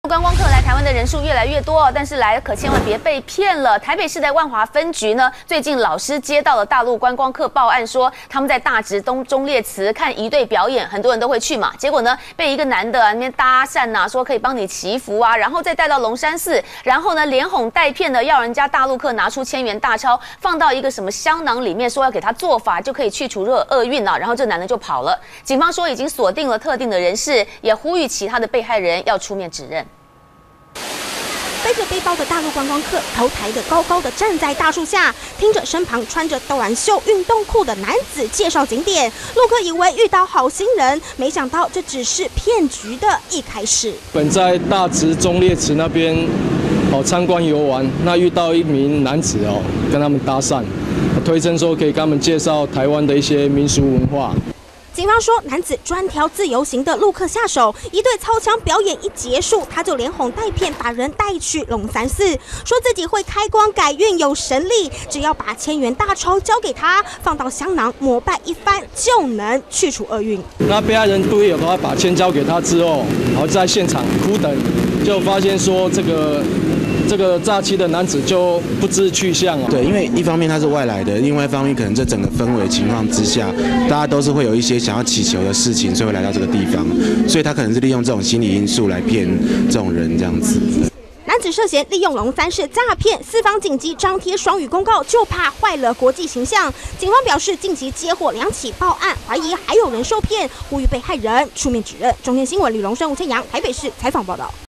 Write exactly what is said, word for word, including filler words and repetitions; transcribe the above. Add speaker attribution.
Speaker 1: 观光客来台湾的人数越来越多，但是来可千万别被骗了。台北市的万华分局呢，最近老师接到了大陆观光客报案，说他们在大直东忠烈祠看仪队表演，很多人都会去嘛。结果呢，被一个男的啊那边搭讪呐、啊，说可以帮你祈福啊，然后再带到龙山寺，然后呢连哄带骗的要人家大陆客拿出千元大钞放到一个什么香囊里面，说要给他做法就可以去除厄厄运啊，然后这男的就跑了。警方说已经锁定了特定的人士，也呼吁其他的被害人要出面指认。
Speaker 2: 背着背包的大陆观光客，头抬得高高的站在大树下，听着身旁穿着斗蓝袖运动裤的男子介绍景点。陆客以为遇到好心人，没想到这只是骗局的一开始。
Speaker 3: 本在大直忠烈祠那边哦参观游玩，那遇到一名男子哦跟他们搭讪，推称说可以跟他们介绍台湾的一些民俗文化。
Speaker 2: 警方说，男子专挑自由行的陆客下手，一队操枪表演一结束，他就连哄带骗把人带去龙山寺，说自己会开光改运，有神力，只要把千元大钞交给他，放到香囊膜拜一番，就能去除厄运。
Speaker 3: 那被害人不有的话，把钱交给他之后，然后在现场苦等，就发现说这个。 这个诈欺的男子就不知去向啊。
Speaker 4: 对，因为一方面他是外来的，另外一方面可能这整个氛围情况之下，大家都是会有一些想要祈求的事情，所以会来到这个地方，所以他可能是利用这种心理因素来骗这种人这样子。
Speaker 2: 男子涉嫌利用龙山寺诈骗，四方紧急张贴双语公告，就怕坏了国际形象。警方表示，近期接获两起报案，怀疑还有人受骗，呼吁被害人出面指认。中天新闻吕荣生、吴千阳台北市采访报道。